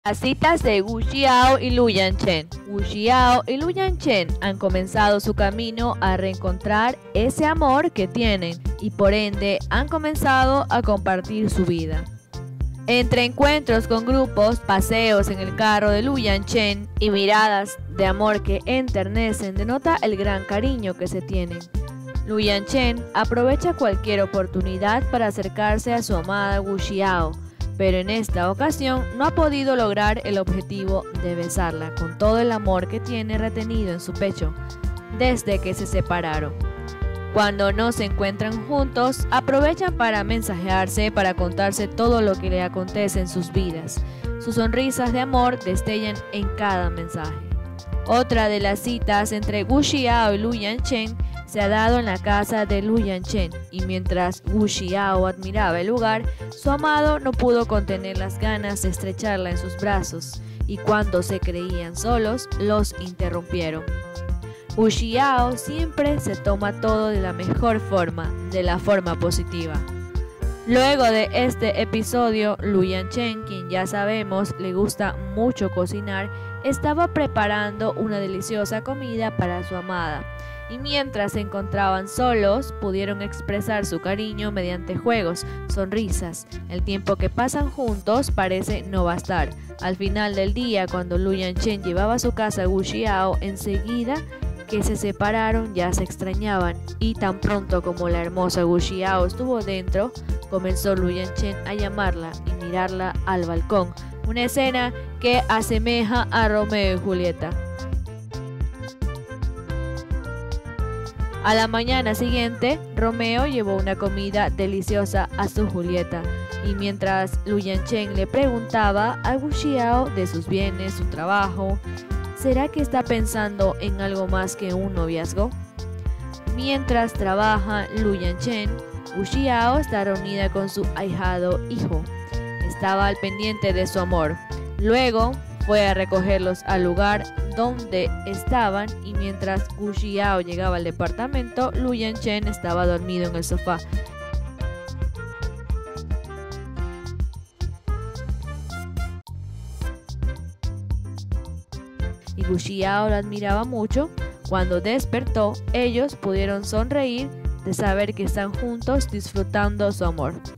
Las citas de Wu Xiao y Lu Yanchen. Wu Xiao y Lu Yanchen han comenzado su camino a reencontrar ese amor que tienen y por ende han comenzado a compartir su vida. Entre encuentros con grupos, paseos en el carro de Lu Yanchen y miradas de amor que enternecen denota el gran cariño que se tienen. Lu Yanchen aprovecha cualquier oportunidad para acercarse a su amada Wu Xiao, pero en esta ocasión no ha podido lograr el objetivo de besarla con todo el amor que tiene retenido en su pecho desde que se separaron. Cuando no se encuentran juntos, aprovechan para mensajearse, para contarse todo lo que le acontece en sus vidas. Sus sonrisas de amor destellan en cada mensaje. Otra de las citas entre Wu Xiao y Lu Yanchen se ha dado en la casa de Lu Yanchen, y mientras Wu Xiao admiraba el lugar, su amado no pudo contener las ganas de estrecharla en sus brazos, y cuando se creían solos, los interrumpieron. Wu Xiao siempre se toma todo de la mejor forma, de la forma positiva. Luego de este episodio, Lu Yanchen, quien ya sabemos le gusta mucho cocinar, estaba preparando una deliciosa comida para su amada. Y mientras se encontraban solos, pudieron expresar su cariño mediante juegos, sonrisas. El tiempo que pasan juntos parece no bastar. Al final del día, cuando Lu Yanchen llevaba a su casa a Wu Xiao, enseguida que se separaron ya se extrañaban, y tan pronto como la hermosa Wu Xiao estuvo dentro, comenzó Lu Yanchen a llamarla y mirarla al balcón, una escena que asemeja a Romeo y Julieta. A la mañana siguiente, Romeo llevó una comida deliciosa a su Julieta, y mientras Lu Yanchen le preguntaba a Wu Xiao de sus bienes, su trabajo, ¿será que está pensando en algo más que un noviazgo? Mientras trabaja Lu Yanchen, Wu Xiao está reunida con su ahijado hijo. Estaba al pendiente de su amor. Luego fue a recogerlos al lugar donde estaban, y mientras Wu Xiao llegaba al departamento, Lu Yanchen estaba dormido en el sofá. Y Wu Xiao lo admiraba mucho. Cuando despertó, ellos pudieron sonreír de saber que están juntos disfrutando su amor.